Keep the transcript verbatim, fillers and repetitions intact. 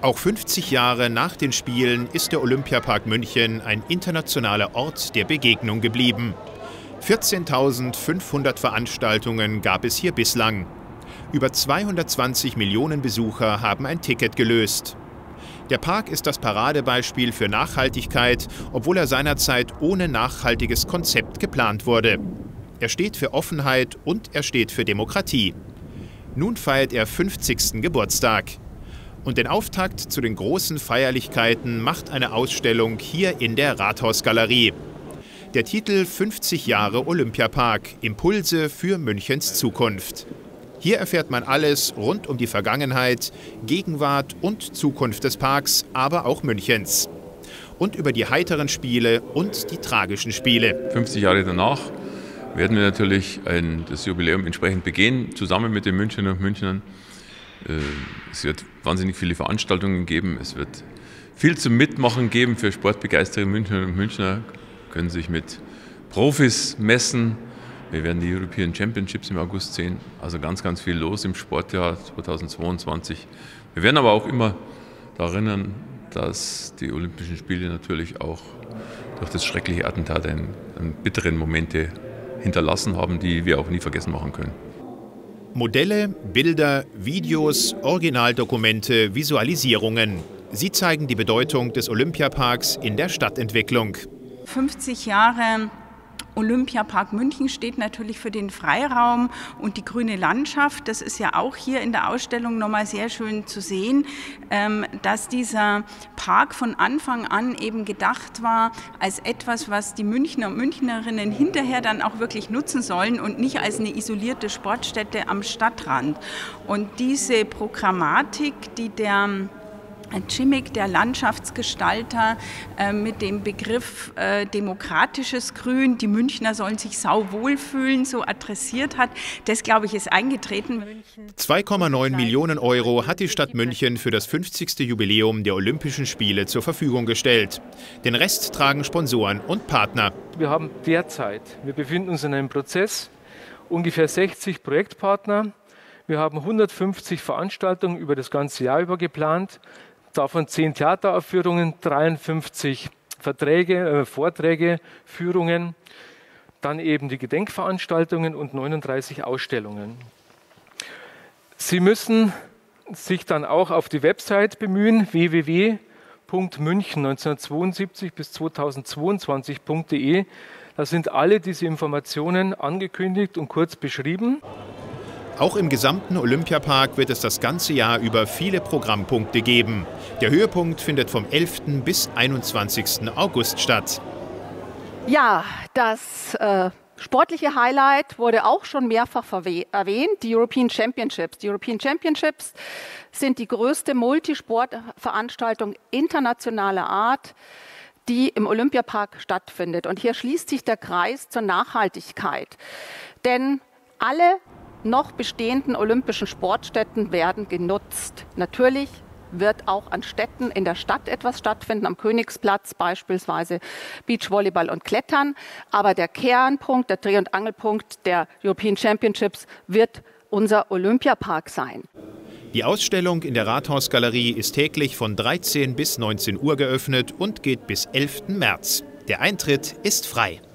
Auch fünfzig Jahre nach den Spielen ist der Olympiapark München ein internationaler Ort der Begegnung geblieben. vierzehntausendfünfhundert Veranstaltungen gab es hier bislang. Über zweihundertzwanzig Millionen Besucher haben ein Ticket gelöst. Der Park ist das Paradebeispiel für Nachhaltigkeit, obwohl er seinerzeit ohne nachhaltiges Konzept geplant wurde. Er steht für Offenheit und er steht für Demokratie. Nun feiert er fünfzigsten Geburtstag. Und den Auftakt zu den großen Feierlichkeiten macht eine Ausstellung hier in der Rathausgalerie. Der Titel fünfzig Jahre Olympiapark – Impulse für Münchens Zukunft. Hier erfährt man alles rund um die Vergangenheit, Gegenwart und Zukunft des Parks, aber auch Münchens. Und über die heiteren Spiele und die tragischen Spiele. fünfzig Jahre danach werden wir natürlich ein, das Jubiläum entsprechend begehen, zusammen mit den Münchnern und Münchnern. Es wird wahnsinnig viele Veranstaltungen geben, es wird viel zum Mitmachen geben für sportbegeisterte Münchnerinnen und Münchner, können sich mit Profis messen. Wir werden die European Championships im August sehen, also ganz, ganz viel los im Sportjahr zweitausendzweiundzwanzig. Wir werden aber auch immer daran erinnern, dass die Olympischen Spiele natürlich auch durch das schreckliche Attentat einen, einen bitteren Momente hinterlassen haben, die wir auch nie vergessen machen können. Modelle, Bilder, Videos, Originaldokumente, Visualisierungen. Sie zeigen die Bedeutung des Olympiaparks in der Stadtentwicklung. fünfzig Jahre Olympiapark München steht natürlich für den Freiraum und die grüne Landschaft. Das ist ja auch hier in der Ausstellung nochmal sehr schön zu sehen, dass dieser Park von Anfang an eben gedacht war als etwas, was die Münchner und Münchnerinnen hinterher dann auch wirklich nutzen sollen und nicht als eine isolierte Sportstätte am Stadtrand. Und diese Programmatik, die der Cimik, der Landschaftsgestalter, äh, mit dem Begriff äh, demokratisches Grün, die Münchner sollen sich sauwohl fühlen, so adressiert hat, das, glaube ich, ist eingetreten. zwei Komma neun Millionen Euro hat die Stadt München für das fünfzigste Jubiläum der Olympischen Spiele zur Verfügung gestellt. Den Rest tragen Sponsoren und Partner. Wir haben derzeit, wir befinden uns in einem Prozess, ungefähr sechzig Projektpartner. Wir haben hundertfünfzig Veranstaltungen über das ganze Jahr über geplant. Davon zehn Theateraufführungen, dreiundfünfzig Verträge, äh, Vorträge, Führungen, dann eben die Gedenkveranstaltungen und neununddreißig Ausstellungen. Sie müssen sich dann auch auf die Website bemühen, w w w punkt münchen neunzehnhundertzweiundsiebzig bis zweitausendzweiundzwanzig punkt de. Da sind alle diese Informationen angekündigt und kurz beschrieben. Auch im gesamten Olympiapark wird es das ganze Jahr über viele Programmpunkte geben. Der Höhepunkt findet vom elften bis einundzwanzigsten August statt. Ja, das äh, sportliche Highlight wurde auch schon mehrfach erwähnt, die European Championships. Die European Championships sind die größte Multisportveranstaltung internationaler Art, die im Olympiapark stattfindet. Und hier schließt sich der Kreis zur Nachhaltigkeit. Denn alle noch bestehenden olympischen Sportstätten werden genutzt. Natürlich wird auch an Städten in der Stadt etwas stattfinden, am Königsplatz beispielsweise Beachvolleyball und Klettern. Aber der Kernpunkt, der Dreh- und Angelpunkt der European Championships wird unser Olympiapark sein. Die Ausstellung in der Rathausgalerie ist täglich von dreizehn bis neunzehn Uhr geöffnet und geht bis elften März. Der Eintritt ist frei.